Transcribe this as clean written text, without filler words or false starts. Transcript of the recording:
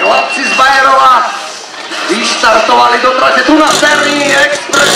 Chlapci z Bajerova vyštartovali do trate tu na Terní Express.